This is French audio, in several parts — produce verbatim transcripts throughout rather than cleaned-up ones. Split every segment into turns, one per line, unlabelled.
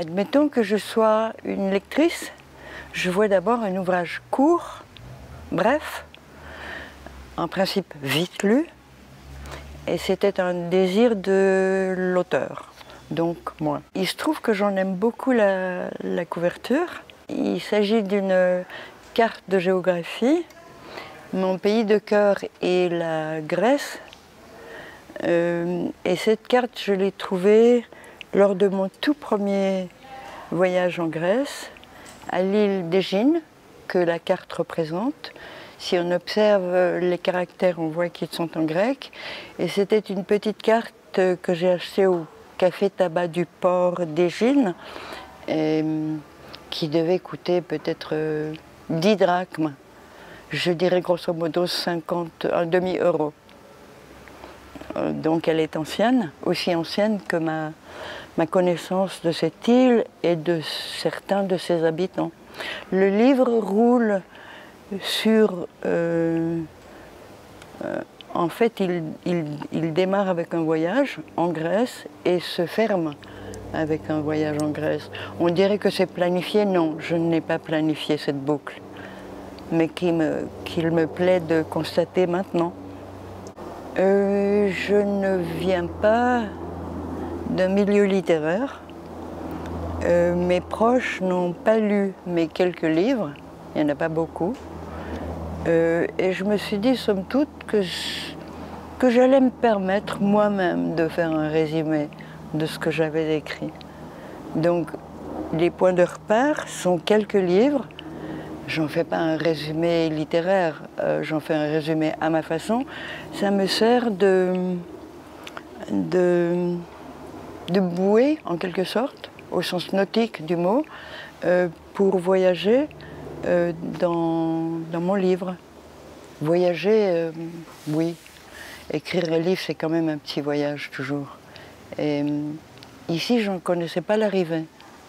Admettons que je sois une lectrice, je vois d'abord un ouvrage court, bref, en principe vite lu, et c'était un désir de l'auteur, donc moi. Il se trouve que j'en aime beaucoup la, la couverture. Il s'agit d'une carte de géographie. Mon pays de cœur est la Grèce, euh, et cette carte je l'ai trouvée lors de mon tout premier voyage en Grèce, à l'île d'Égine, que la carte représente. Si on observe les caractères, on voit qu'ils sont en grec. Et c'était une petite carte que j'ai achetée au café tabac du port d'Égine, et qui devait coûter peut-être dix drachmes. Je dirais grosso modo cinquante, un demi-euro. Donc elle est ancienne, aussi ancienne que ma, ma connaissance de cette île et de certains de ses habitants. Le livre roule sur... Euh, euh, en fait, il, il, il démarre avec un voyage en Grèce et se ferme avec un voyage en Grèce. On dirait que c'est planifié. Non, je n'ai pas planifié cette boucle, mais qu'il me, qu'il me plaît de constater maintenant. Euh, je ne viens pas d'un milieu littéraire. Euh, mes proches n'ont pas lu mes quelques livres, il n'y en a pas beaucoup. Euh, et je me suis dit, somme toute, que, que j'allais me permettre moi-même de faire un résumé de ce que j'avais écrit. Donc, les points de repère sont quelques livres. J'en fais pas un résumé littéraire, euh, j'en fais un résumé à ma façon. Ça me sert de, de, de bouée, en quelque sorte, au sens nautique du mot, euh, pour voyager euh, dans, dans mon livre. Voyager, euh, oui. Écrire un livre, c'est quand même un petit voyage, toujours. Et euh, ici, je ne connaissais pas l'arrivée.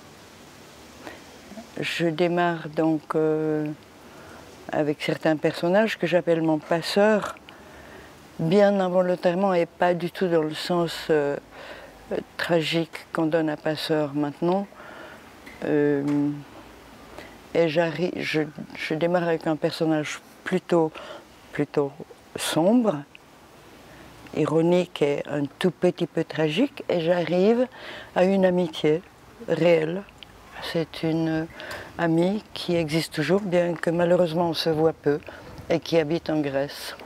Je démarre donc euh, avec certains personnages que j'appelle mon passeur, bien involontairement et pas du tout dans le sens euh, euh, tragique qu'on donne à passeur maintenant. Euh, et j'arrive, je, je démarre avec un personnage plutôt, plutôt sombre, ironique et un tout petit peu tragique, et j'arrive à une amitié réelle. C'est une amie qui existe toujours, bien que malheureusement on se voit peu, et qui habite en Grèce.